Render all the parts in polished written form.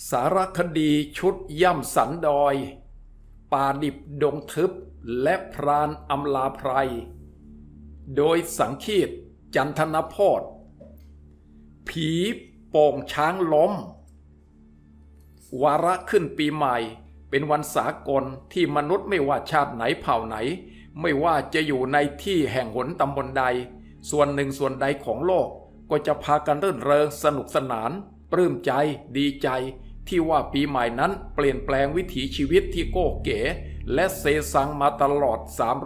สารคดีชุดย่ำสันดอยป่าดิบดงทึบและพรานอำลาไพรโดยสังคีตจันทนโพธิ์ผีโป่งช้างล้มวาระขึ้นปีใหม่เป็นวันสากลที่มนุษย์ไม่ว่าชาติไหนเผ่าไหนไม่ว่าจะอยู่ในที่แห่งหนตำบลใดส่วนหนึ่งส่วนใดของโลกก็จะพากันรื่นเริงสนุกสนานปลื้มใจดีใจที่ว่าปีใหม่นั้นเปลี่ยนแปลงวิถีชีวิตที่โก้เก๋และเซซังมาตลอด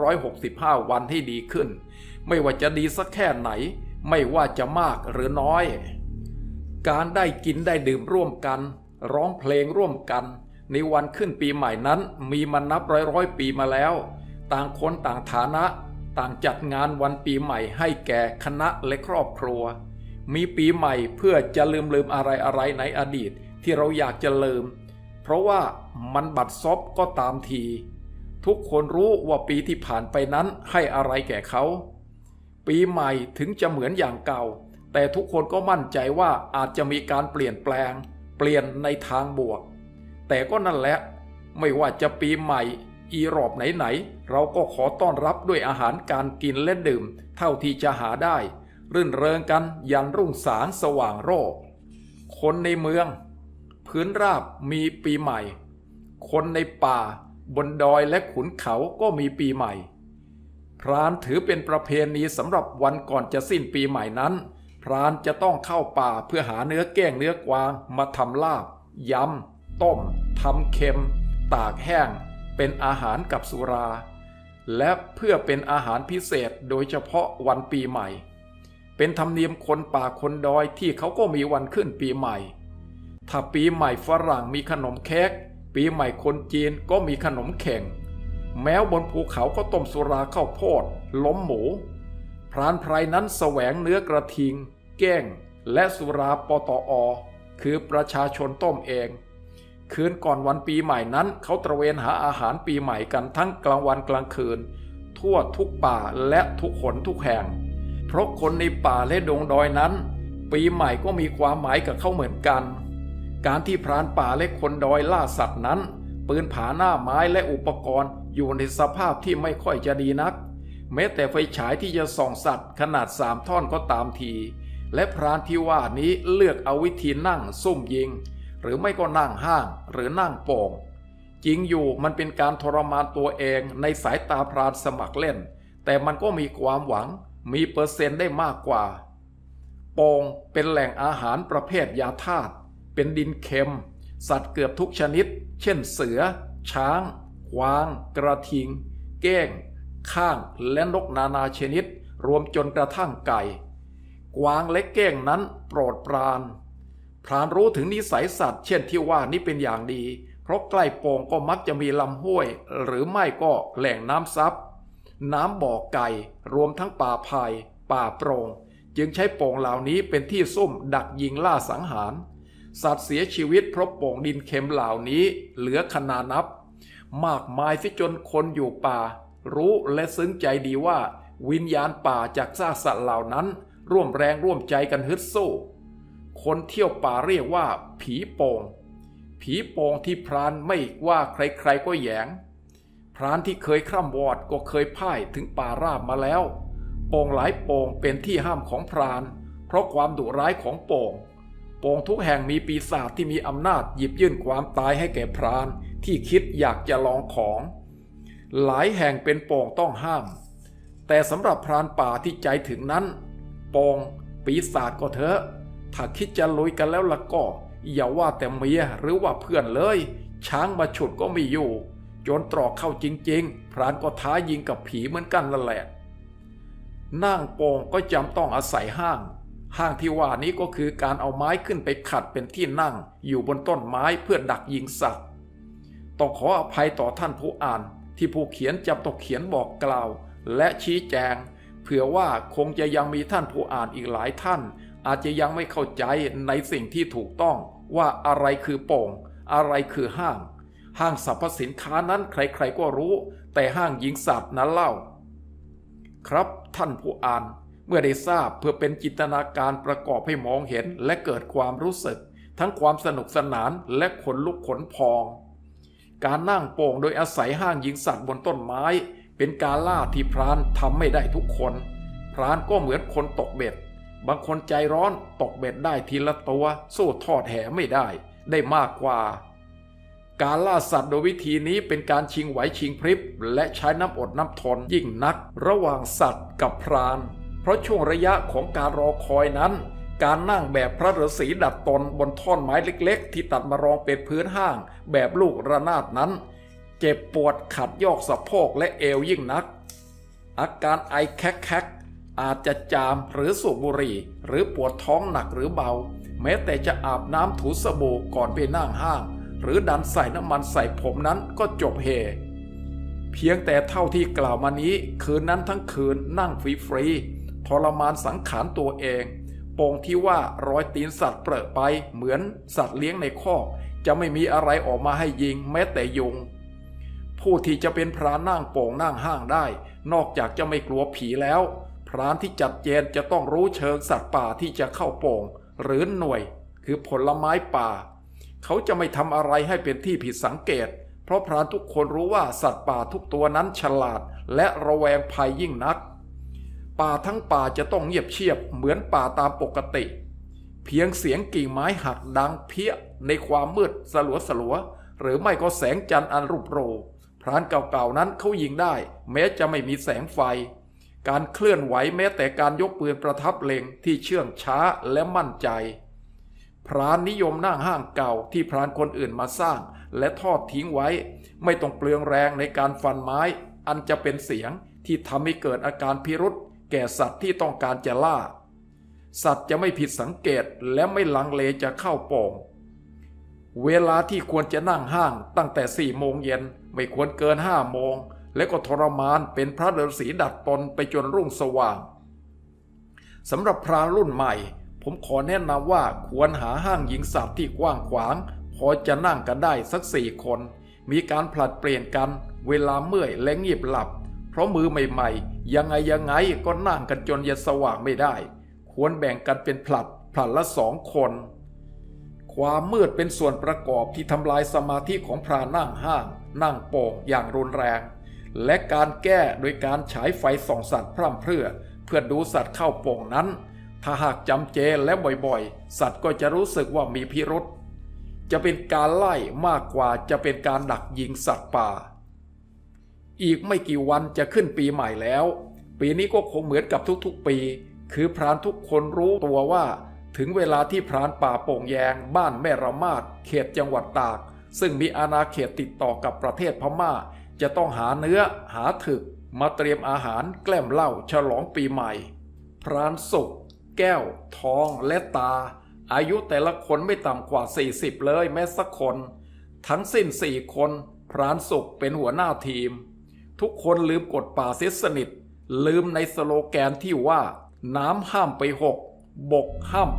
365วันให้ดีขึ้นไม่ว่าจะดีสักแค่ไหนไม่ว่าจะมากหรือน้อยการได้กินได้ดื่มร่วมกันร้องเพลงร่วมกันในวันขึ้นปีใหม่นั้นมีมานับร้อยปีมาแล้วต่างคนต่างฐานะต่างจัดงานวันปีใหม่ให้แก่คณะและครอบครัวมีปีใหม่เพื่อจะลืมอะไรในอดีตที่เราอยากจะลืมเพราะว่ามันบัดซบก็ตามทีทุกคนรู้ว่าปีที่ผ่านไปนั้นให้อะไรแก่เขาปีใหม่ถึงจะเหมือนอย่างเก่าแต่ทุกคนก็มั่นใจว่าอาจจะมีการเปลี่ยนแปลงเปลี่ยนในทางบวกแต่ก็นั่นแหละไม่ว่าจะปีใหม่อีรอบไหนเราก็ขอต้อนรับด้วยอาหารการกินและดื่มเท่าที่จะหาได้รื่นเริงกันยันรุ่งสางสว่างโรจน์คนในเมืองพื้นราบมีปีใหม่คนในป่าบนดอยและขุนเขาก็มีปีใหม่พรานถือเป็นประเพณีสำหรับวันก่อนจะสิ้นปีใหม่นั้นพรานจะต้องเข้าป่าเพื่อหาเนื้อแก้งเนื้อกวางมาทำลาบยำต้มทำเค็มตากแห้งเป็นอาหารกับสุราและเพื่อเป็นอาหารพิเศษโดยเฉพาะวันปีใหม่เป็นธรรมเนียมคนป่าคนดอยที่เขาก็มีวันขึ้นปีใหม่ถ้าปีใหม่ฝรั่งมีขนมเค้กปีใหม่คนจีนก็มีขนมเข่งแม้บนภูเขาก็ต้มสุราข้าวโพดล้มหมูพรานไพรนั้นแสวงเนื้อกระทิงแก้งและสุราปตอ.คือประชาชนต้มเองคืนก่อนวันปีใหม่นั้นเขาตระเวนหาอาหารปีใหม่กันทั้งกลางวันกลางคืนทั่วทุกป่าและทุกหนทุกแห่งเพราะคนในป่าและดงดอยนั้นปีใหม่ก็มีความหมายกับเขาเหมือนกันการที่พรานป่าและคนดอยล่าสัตว์นั้นปืนผาหน้าไม้และอุปกรณ์อยู่ในสภาพที่ไม่ค่อยจะดีนักแม้แต่ไฟฉายที่จะส่องสัตว์ขนาด3 ท่อนก็ตามทีและพรานที่ว่านี้เลือกเอาวิธีนั่งซุ่มยิงหรือไม่ก็นั่งห้างหรือนั่งโป่งจริงอยู่มันเป็นการทรมานตัวเองในสายตาพรานสมัครเล่นแต่มันก็มีความหวังมีเปอร์เซ็นต์ได้มากกว่าโป่งเป็นแหล่งอาหารประเภทยาธาตุเป็นดินเค็มสัตว์เกือบทุกชนิดเช่นเสือช้างกวางกระทิงเก้งข้างและนกนานาชนิดรวมจนกระทั่งไก่กวางและเก้งนั้นโปรดปรานพรานรู้ถึงนิสัยสัตว์เช่นที่ว่านี้เป็นอย่างดีเพราะใกล้โป่งก็มักจะมีลำห้วยหรือไม่ก็แหล่งน้ำซับน้ำบ่อไก่รวมทั้งป่าไผ่ป่าโปร่งจึงใช้โป่งเหล่านี้เป็นที่ซุ่มดักยิงล่าสังหารสัตว์เสียชีวิตเพราะโป่งดินเค็มเหล่านี้เหลือขนานับมากมายสิจนคนอยู่ป่ารู้และซึ้งใจดีว่าวิญญาณป่าจากซากสัตว์เหล่านั้นร่วมแรงร่วมใจกันฮึดสู้คนเที่ยวป่าเรียกว่าผีโป่งผีโป่งที่พรานไม่ว่าใครๆก็แยงพรานที่เคยคร่ำวอดก็เคยพ่ายถึงป่าราบมาแล้วโป่งหลายโป่งเป็นที่ห้ามของพรานเพราะความดุร้ายของโป่งทุกแห่งมีปีศาจที่มีอำนาจหยิบยื่นความตายให้แก่พรานที่คิดอยากจะลองของหลายแห่งเป็นโป่งต้องห้ามแต่สำหรับพรานป่าที่ใจถึงนั้นโป่งปีศาจก็เถอะถ้าคิดจะลุยกันแล้วล่ะก็อย่าว่าแต่เมียหรือว่าเพื่อนเลยช้างมาฉุดก็ไม่อยู่จนตรอกเข้าจริงๆพรานก็ท้ายิงกับผีเหมือนกันนั่นแหละนั่งโป่งก็จำต้องอาศัยห้างที่ว่านี้ก็คือการเอาไม้ขึ้นไปขัดเป็นที่นั่งอยู่บนต้นไม้เพื่อดักยิงสัตว์ต้องขออภัยต่อท่านผู้อ่านที่ผู้เขียนจำต้องเขียนบอกกล่าวและชี้แจงเผื่อว่าคงจะยังมีท่านผู้อ่านอีกหลายท่านอาจจะยังไม่เข้าใจในสิ่งที่ถูกต้องว่าอะไรคือโป่งอะไรคือห้างสรรพสินค้านั้นใครๆก็รู้แต่ห้างยิงสัตว์นั้นเล่าครับท่านผู้อ่านเมื่อได้ทราบเพื่อเป็นจินตนาการประกอบให้มองเห็นและเกิดความรู้สึกทั้งความสนุกสนานและขนลุกขนพองการนั่งโป่งโดยอาศัยห้างยิงสัตว์บนต้นไม้เป็นการล่าที่พรานทำไม่ได้ทุกคนพรานก็เหมือนคนตกเบ็ดบางคนใจร้อนตกเบ็ดได้ทีละตัวสู้ทอดแหไม่ได้มากกว่าการล่าสัตว์โดยวิธีนี้เป็นการชิงไหวชิงพริบและใช้น้ำอดน้ำทนยิ่งนักระหว่างสัตว์กับพรานเพราะช่วงระยะของการรอคอยนั้นการนั่งแบบพระฤาษีดัดตนบนท่อนไม้เล็กๆที่ตัดมารองเป็นพื้นห้างแบบลูกระนาดนั้นเจ็บปวดขัดยอกสะโพกและเอวยิ่งนักอาการไอแคกอาจจะจามหรือสูบบุหรี่หรือปวดท้องหนักหรือเบาแม้แต่จะอาบน้ำถูสบู่ก่อนไปนั่งห้างหรือดันใส่น้ำมันใส่ผมนั้นก็จบเฮเพียงแต่เท่าที่กล่าวมานี้คืนนั้นทั้งคืนนั่งฟรีๆทรมานสังขารตัวเองโป่งที่ว่ารอยตีนสัตว์เปรอะไปเหมือนสัตว์เลี้ยงในคอกจะไม่มีอะไรออกมาให้ยิงแม้แต่ยุงผู้ที่จะเป็นพรานนั่งโป่งนั่งห้างได้นอกจากจะไม่กลัวผีแล้วพรานที่จัดเจนจะต้องรู้เชิงสัตว์ป่าที่จะเข้าโป่งหรือหน่วยคือผลไม้ป่าเขาจะไม่ทำอะไรให้เป็นที่ผิดสังเกตเพราะพรานทุกคนรู้ว่าสัตว์ป่าทุกตัวนั้นฉลาดและระแวงภัยยิ่งนักป่าทั้งป่าจะต้องเงียบเชียบเหมือนป่าตามปกติเพียงเสียงกิ่งไม้หักดังเพี้ยในความมืดสลัวหรือไม่ก็แสงจันทร์อันรุ่โรพรานเก่าๆนั้นเขายิงได้แม้จะไม่มีแสงไฟการเคลื่อนไหวแม้แต่การยกปืนประทับเล็งที่เชื่องช้าและมั่นใจพรานนิยมนั่งห้างเก่าที่พรานคนอื่นมาสร้างและทอดทิ้งไว้ไม่ต้องเปลืองแรงในการฟันไม้อันจะเป็นเสียงที่ทำให้เกิดอาการพิรุษแก่สัตว์ที่ต้องการจะล่าสัตว์จะไม่ผิดสังเกตและไม่ลังเลจะเข้าโป่งเวลาที่ควรจะนั่งห้างตั้งแต่4 โมงเย็นไม่ควรเกิน5 โมงและก็ทรมานเป็นพระฤาษีดัดตนไปจนรุ่งสว่างสำหรับพรานรุ่นใหม่ผมขอแนะนำว่าควรหาห้างยิงสัตว์ที่กว้างขวางพอจะนั่งกันได้สัก4 คนมีการผลัดเปลี่ยนกันเวลาเมื่อยและเงียบหลับเพราะมือใหม่ๆยังไงก็นั่งกันจนยันสว่างไม่ได้ควรแบ่งกันเป็นผลัดละ2 คนความมืดเป็นส่วนประกอบที่ทำลายสมาธิของพรานนั่งห้างนั่งโป่งอย่างรุนแรงและการแก้โดยการฉายไฟส่องสัตว์พร่ำเพรื่อเพื่อดูสัตว์เข้าโป่งนั้นถ้าหากจำเจและบ่อยๆสัตว์ก็จะรู้สึกว่ามีพิรุธจะเป็นการไล่มากกว่าจะเป็นการดักยิงสัตว์ป่าอีกไม่กี่วันจะขึ้นปีใหม่แล้วปีนี้ก็คงเหมือนกับทุกๆปีคือพรานทุกคนรู้ตัวว่าถึงเวลาที่พรานป่าโป่งแยงบ้านแม่ระมาดเขตจังหวัดตากซึ่งมีอาณาเขตติดต่อกับประเทศพม่าจะต้องหาเนื้อหาถึกมาเตรียมอาหารแกล้มเหล้าฉลองปีใหม่พรานสุกแก้วทองและตาอายุแต่ละคนไม่ต่ำกว่า40เลยแม้สักคนทั้งสิ้น4 คนพรานสุกเป็นหัวหน้าทีมทุกคนลืมกฎป่าเสียสนิทลืมในสโลแกนที่ว่าน้ำห้ามไป6บกห้ามไป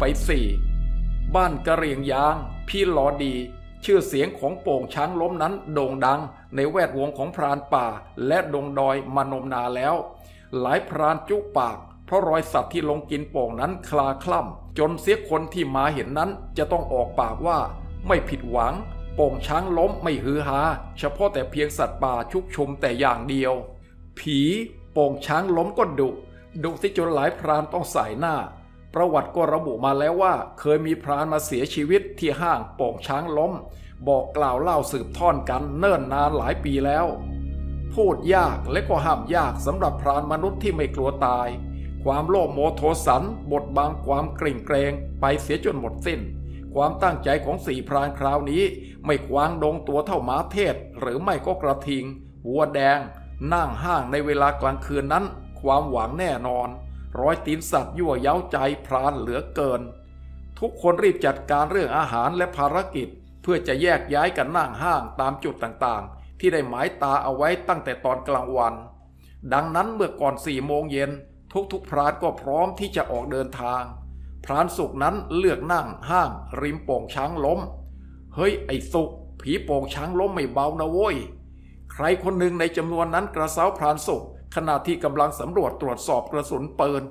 4บ้านกะเหรี่ยงยางพี่ลอดีชื่อเสียงของโป่งช้างล้มนั้นโด่งดังในแวดวงของพรานป่าและดงดอยมานมนาแล้วหลายพรานจุปากเพราะรอยสัตว์ที่ลงกินโป่งนั้นคลาคล่ำจนเสียคนที่มาเห็นนั้นจะต้องออกปากว่าไม่ผิดหวังโป่งช้างล้มไม่ฮือฮาเฉพาะแต่เพียงสัตว์ป่าชุกชุมแต่อย่างเดียวผีโป่งช้างล้มก็ดุที่จนหลายพรานต้องสายหน้าประวัติก็ระบุมาแล้วว่าเคยมีพรานมาเสียชีวิตที่ห้างโป่งช้างล้มบอกกล่าวเล่าสืบทอดกันเนิ่นนานหลายปีแล้วพูดยากและก็ห้ามยากสำหรับพรานมนุษย์ที่ไม่กลัวตายความโลภโมโทสันบดบังความกริ่งเกรงไปเสียจนหมดสิ้นความตั้งใจของ4 พรานคราวนี้ไม่ขวางดงตัวเท่าม้าเทศหรือไม่ก็กระทิงวัวแดงนั่งห้างในเวลากลางคืนนั้นความหวังแน่นอนรอยตีนสัตว์ยั่วเย้าใจพรานเหลือเกินทุกคนรีบจัดการเรื่องอาหารและภารกิจเพื่อจะแยกย้ายกันนั่งห้างตามจุดต่างๆที่ได้หมายตาเอาไว้ตั้งแต่ตอนกลางวันดังนั้นเมื่อก่อน4 โมงเย็นทุกพรานก็พร้อมที่จะออกเดินทางพรานสุกนั้นเลือกนั่งห้างริมโป่งช้างล้มเฮ้ยไอ้สุกผีโป่งช้างล้มไม่เบานะโว้ยใครคนหนึ่งในจำนวนนั้นกระเซ้าพรานสุกขณะที่กำลังสำรวจตรวจสอบกระสุนปืน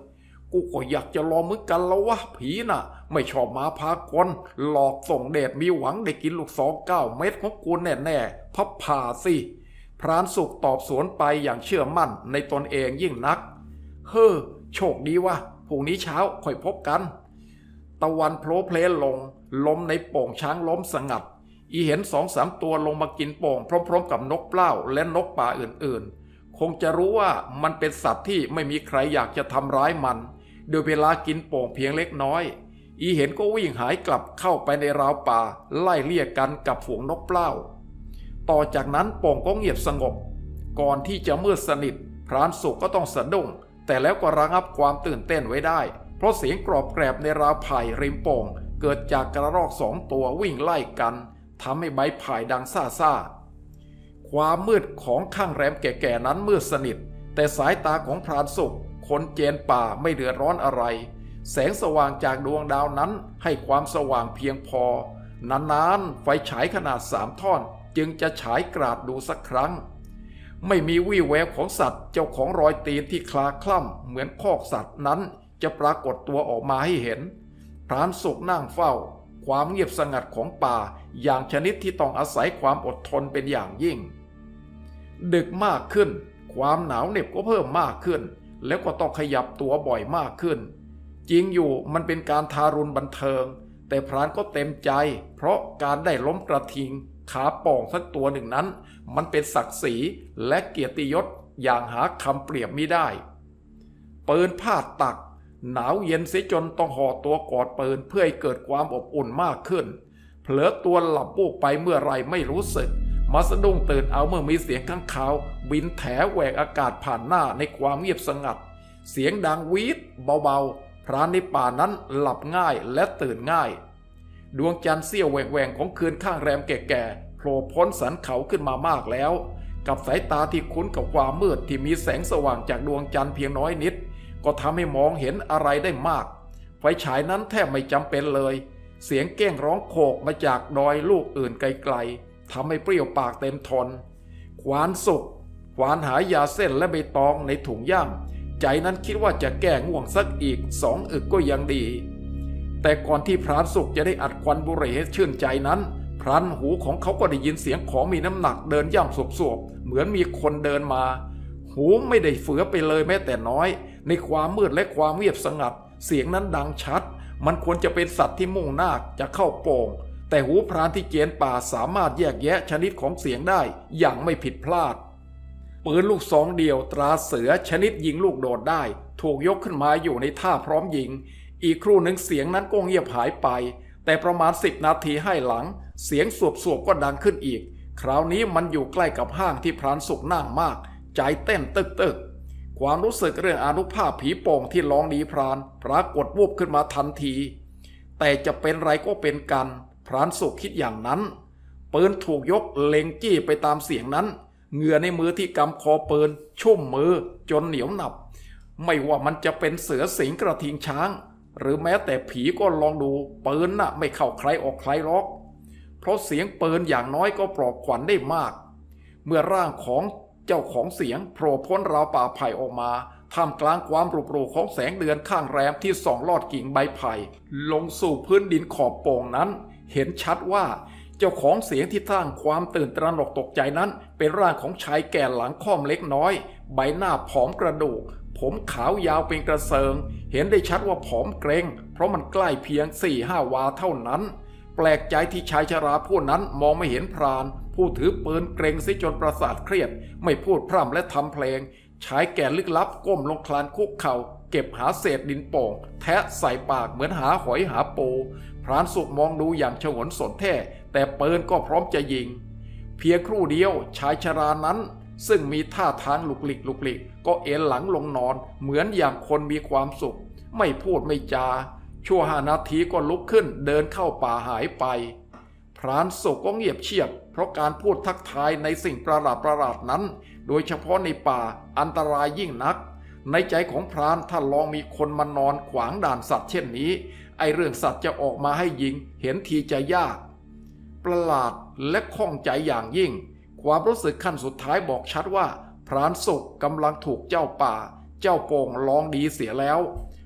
กูก็อยากจะลองเหมือนกันแล้ววะผีน่ะไม่ชอบมาพากลหลอกส่งเดชมีหวังได้กินลูก2 9 เม็ดของกูแน่ๆพับผ่าสิพรานสุขตอบสวนไปอย่างเชื่อมั่นในตนเองยิ่งนักเฮ้อโชคดีวะพรุ่งนี้เช้าค่อยพบกันตะวันโผล่เพลลงลมในโป่งช้างล้มสงัดอีเห็น2-3 ตัวลงมากินโป่งพร้อมๆกับนกเปล้าและนกป่าอื่นๆคงจะรู้ว่ามันเป็นสัตว์ที่ไม่มีใครอยากจะทำร้ายมันโดยเวลากินโป่งเพียงเล็กน้อยอีเห็นก็วิ่งหายกลับเข้าไปในราวป่าไล่เลี่ยกันกับฝูงนกเปล้าต่อจากนั้นโป่งก็เงียบสงบก่อนที่จะมืดสนิทพรานสุขก็ต้องสะดุ้งแต่แล้วก็ระงับความตื่นเต้นไว้ได้เพราะเสียงกรอบแกรบในราวไผ่ริมโป่งเกิดจากกระรอก2 ตัววิ่งไล่กันทำให้ใบไผ่ดังซ่าๆความมืดของข้างแรมแก่ๆนั้นมืดสนิทแต่สายตาของพรานสุขคนเจนป่าไม่เดือดร้อนอะไรแสงสว่างจากดวงดาวนั้นให้ความสว่างเพียงพอนานๆไฟฉายขนาด3 ท่อนจึงจะฉายกราดดูสักครั้งไม่มีวี่แววของสัตว์เจ้าของรอยตีนที่คลาคล่ำเหมือนคอกสัตว์นั้นจะปรากฏตัวออกมาให้เห็นพรานสุขนั่งเฝ้าความเงียบสงัดของป่าอย่างชนิดที่ต้องอาศัยความอดทนเป็นอย่างยิ่งดึกมากขึ้นความหนาวเหน็บก็เพิ่มมากขึ้นแล้วก็ต้องขยับตัวบ่อยมากขึ้นจริงอยู่มันเป็นการทารุณบันเทิงแต่พรานก็เต็มใจเพราะการได้ล้มกระทิงขาป่องสักตัวหนึ่งนั้นมันเป็นศักดิ์ศรีและเกียรติยศอย่างหาคำเปรียบมิได้ปืนพาดตักหนาวเย็นเสียจนต้องห่อตัวกอดปืนเพื่อให้เกิดความอบอุ่นมากขึ้นเผลอตัวหลับวูบไปเมื่อไรไม่รู้สึกมาสะดุ้งตื่นเอาเมื่อมีเสียงข้างคาวบินแถแหวกอากาศผ่านหน้าในความเงียบสงัดเสียงดังวีดเบาๆพรานในป่านั้นหลับง่ายและตื่นง่ายดวงจันทร์เสี้ยวแหว่งๆของคืนข้างแรมแก่ๆโผล่พ้นสันเขาขึ้นมามากแล้วกับสายตาที่คุ้นกับความมืดที่มีแสงสว่างจากดวงจันทร์เพียงน้อยนิดก็ทำให้มองเห็นอะไรได้มากไฟฉายนั้นแทบไม่จำเป็นเลยเสียงเก้งร้องโขกมาจากดอยลูกอื่นไกลๆทำให้เปรี้ยวปากเต็มทนควานสุกควานหายาเส้นและใบตองในถุงย่ามใจนั้นคิดว่าจะแก้ง่วงสักอีก2 อึกก็ยังดีแต่ก่อนที่พรานสุกจะได้อัดควันบุหรี่ให้ชื่นใจนั้นพรานหูของเขาก็ได้ยินเสียงของมีน้ำหนักเดินย่ำสวบๆเหมือนมีคนเดินมาหูไม่ได้เฟือไปเลยแม้แต่น้อยในความมืดและความเงียบสงัดเสียงนั้นดังชัดมันควรจะเป็นสัตว์ที่มุ่งหน้าจะเข้าโป่งแต่หูพรานที่เจียนป่าสามารถแยกแยะชนิดของเสียงได้อย่างไม่ผิดพลาดปืนลูก2 เดียวตราเสือชนิดยิงลูกโดดได้ถูกยกขึ้นมาอยู่ในท่าพร้อมยิงอีกครู่หนึ่งเสียงนั้นก็เงียบหายไปแต่ประมาณ10 นาทีให้หลังเสียงสวบๆก็ดังขึ้นอีกคราวนี้มันอยู่ใกล้กับห้างที่พรานสุกนั่งมากใจเต้นตึกๆความรู้สึกเรื่องอานุภาพผีโป่งที่ลองดีพรานปรากฏวูบขึ้นมาทันทีแต่จะเป็นไรก็เป็นกันพรานสุกคิดอย่างนั้นปืนถูกยกเล็งจี้ไปตามเสียงนั้นเหงื่อในมือที่กำคอปืนชุ่มมือจนเหนียวหนับไม่ว่ามันจะเป็นเสือสิงกระทิงช้างหรือแม้แต่ผีก็ลองดูปืนน่ะไม่เข้าใครออกใครหรอกเพราะเสียงปืนอย่างน้อยก็ปลอบขวัญได้มากเมื่อร่างของเจ้าของเสียงโผล่พ้นราวป่าไผ่ออกมาท่ามกลางความรุบรูของแสงเดือนข้างแรมที่ส่องลอดกิ่งใบไผ่ลงสู่พื้นดินขอบโป่งนั้นเห็นชัดว่าเจ้าของเสียงที่สร้างความตื่นตระหนกตกใจนั้นเป็นร่างของชายแก่หลังค่อมเล็กน้อยใบหน้าผอมกระดูกผมขาวยาวเป็นกระเซิงเห็นได้ชัดว่าผอมเกรงเพราะมันใกล้เพียง 4-5 วาเท่านั้นแปลกใจที่ชายชราผู้นั้นมองไม่เห็นพรานผู้ถือปืนเกรงซิจนประสาทเครียดไม่พูดพร่ำและทำเพลงชายแก่ลึกลับก้มลงคลานคุกเข่าเก็บหาเศษดินโป่งแทะใส่ปากเหมือนหาหอยหาปูพรานสุกมองดูอย่างฉงนสนแท้แต่ปืนก็พร้อมจะยิงเพียงครู่เดียวชายชรานั้นซึ่งมีท่าทางลุกลิกก็เอนหลังลงนอนเหมือนอย่างคนมีความสุขไม่พูดไม่จาชั่ว5 นาทีก็ลุกขึ้นเดินเข้าป่าหายไปพรานสุกก็เงียบเชียบเพราะการพูดทักทายในสิ่งประหลาดนั้นโดยเฉพาะในป่าอันตรายยิ่งนักในใจของพรานถ้าลองมีคนมานอนขวางด่านสัตว์เช่นนี้ไอเรื่องสัตว์จะออกมาให้ยิงเห็นทีจะยากประหลาดและข้องใจอย่างยิ่งความรู้สึกขั้นสุดท้ายบอกชัดว่าพรานสุกกำลังถูกเจ้าป่าเจ้าโป่งลองดีเสียแล้ว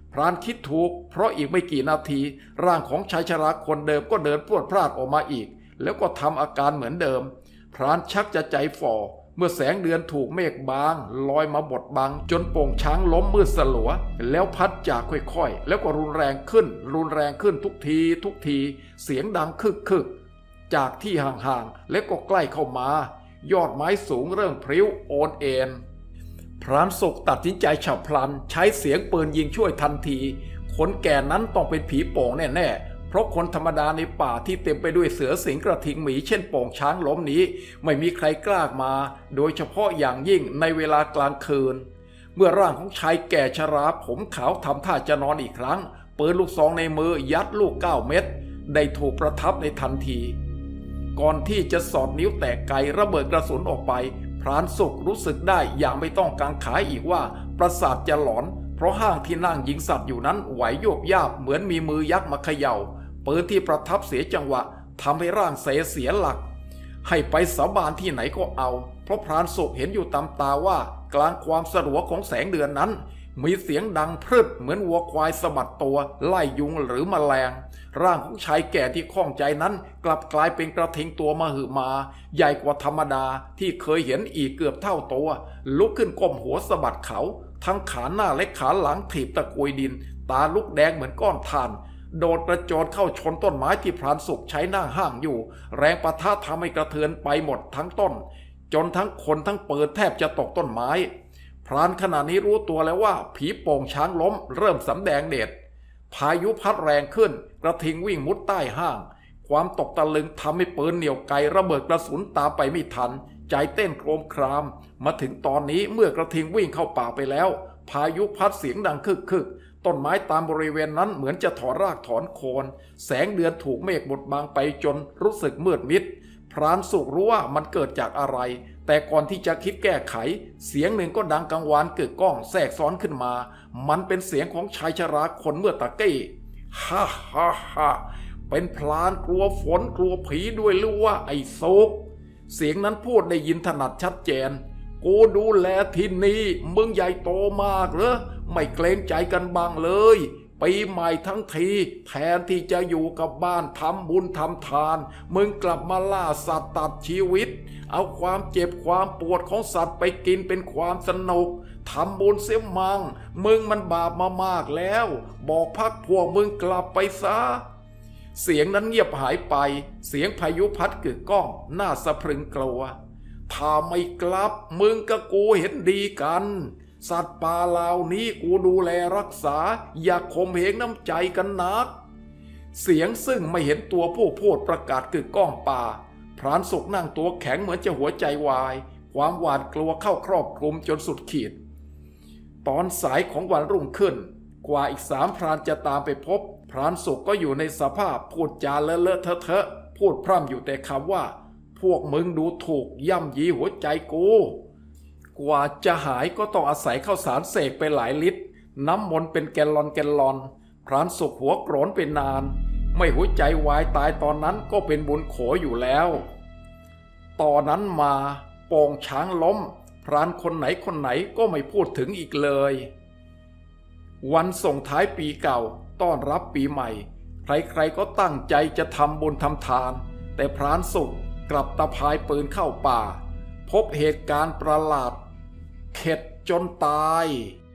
พรานคิดถูกเพราะอีกไม่กี่นาทีร่างของชายชราคนเดิมก็เดินพรวดพราดออกมาอีกแล้วก็ทำอาการเหมือนเดิมพรานชักจะใจฝ่อเมื่อแสงเดือนถูกเมฆบางลอยมาบดบังจนโป่งช้างล้มมืดสลัวแล้วพัดจากค่อยๆแล้วก็รุนแรงขึ้นทุกทีเสียงดังคึกจากที่ห่างๆและก็ใกล้เข้ามายอดไม้สูงเริ่มพลิ้วโอนเอ็นพรานสุกตัดสินใจฉับพลันใช้เสียงปืนยิงช่วยทันทีคนแก่นั้นต้องเป็นผีโป่งแน่ๆเพราะคนธรรมดาในป่าที่เต็มไปด้วยเสือสิงกระทิงหมีเช่นโป่งช้างล้มนี้ไม่มีใครกล้ามาโดยเฉพาะอย่างยิ่งในเวลากลางคืนเมื่อร่างของชายแก่ชราผมขาวทำท่าจะนอนอีกครั้งปืนลูกซองในมือยัดลูก9 เม็ดได้ถูกประทับในทันทีก่อนที่จะสอดนิ้วแตกไกระเบิดกระสุนออกไปพรานสุกรู้สึกได้อย่างไม่ต้องกังขาอีกว่าประสาทจะหลอนเพราะห้างที่นั่งยิงสัตว์อยู่นั้นไหวโยบยาบเหมือนมีมือยักษ์มาเขย่าปืนที่ประทับเสียจังหวะทำให้ร่างเสียหลักให้ไปสาบานที่ไหนก็เอาเพราะพรานสุกเห็นอยู่ตามตาว่ากลางความสลัวของแสงเดือนนั้นมีเสียงดังพรึดเหมือนวัวควายสะบัดตัวไล่ยุงหรือแมลงร่างของชายแก่ที่ข้องใจนั้นกลับกลายเป็นกระทิงตัวมหึมาใหญ่กว่าธรรมดาที่เคยเห็นอีกเกือบเท่าตัวลุกขึ้นก้มหัวสะบัดเขาทั้งขาหน้าและขาหลังถีบตะกุยดินตาลุกแดงเหมือนก้อนถ่านโดดกระโจนเข้าชนต้นไม้ที่พรานสุกใช้นั่งห้างอยู่แรงปะทะทำให้กระเทือนไปหมดทั้งต้นจนทั้งคนทั้งปืนแทบจะตกต้นไม้พรานขณะนี้รู้ตัวแล้วว่าผีโป่งช้างล้มเริ่มสำแดงเดชพายุพัดแรงขึ้นกระทิงวิ่งมุดใต้ห้างความตกตะลึงทำให้ปืนเหนี่ยวไกระเบิดกระสุนตามไปไม่ทันใจเต้นโครมครามมาถึงตอนนี้เมื่อกระทิงวิ่งเข้าป่าไปแล้วพายุพัดเสียงดังคึกต้นไม้ตามบริเวณนั้นเหมือนจะถอนรากถอนโคนแสงเดือนถูกเมฆบดบังไปจนรู้สึกมืดมิดพรานสุกรู้ว่ามันเกิดจากอะไรแต่ก่อนที่จะคิดแก้ไขเสียงหนึ่งก็ดังกังวานกึกก้องแทรกซ้อนขึ้นมามันเป็นเสียงของชายชราคนเมื่อตะกี้ฮ่าเป็นพลานกลัวฝนกลัวผีด้วยหรือว่าไอ้โศกเสียงนั้นพูดได้ยินถนัดชัดเจนกูดูแลที่นี่มึงใหญ่โตมากเหรอไม่เกรงใจกันบ้างเลยปีใหม่ทั้งทีแทนที่จะอยู่กับบ้านทำบุญทำทานมึงกลับมาล่าสัตว์ตัดชีวิตเอาความเจ็บความปวดของสัตว์ไปกินเป็นความสนุกทำบุญเสียมั่งมึงมันบาปมามากแล้วบอกพักพวกมึงกลับไปซะเสียงนั้นเงียบหายไปเสียงพายุพัดกึกก้องน่าสะพรึงกลัวถ้าไม่กลับมึงกับกูเห็นดีกันสัตว์ป่าเหล่านี้กูดูแลรักษาอย่าข่มเหงน้ำใจกันนักเสียงซึ่งไม่เห็นตัวผู้พูดประกาศกึกก้องป่าพรานสุกนั่งตัวแข็งเหมือนจะหัวใจวายความหวาดกลัวเข้าครอบคลุมจนสุดขีดตอนสายของวันรุ่งขึ้นกว่าอีก3 พรานจะตามไปพบพรานสุกก็อยู่ในสภาพพูดจาเลอะเทอะพูดพร่ำอยู่แต่คำว่าพวกมึงดูถูกย่ำยีหัวใจกูกว่าจะหายก็ต้องอาศัยข้าวสารเสกไปหลายลิตรน้ำมนต์เป็นแกลลอนพรานสุกหัวโกรนไปนานไม่หัวใจวายตายตอนนั้นก็เป็นบุญโขอยู่แล้วตอนนั้นมาโป่งช้างล้มพรานคนไหนก็ไม่พูดถึงอีกเลยวันส่งท้ายปีเก่าต้อนรับปีใหม่ใครๆก็ตั้งใจจะทำบุญทำทานแต่พรานสุกกลับตะพายปืนเข้าป่าพบเหตุการณ์ประหลาดเข็ดจนตาย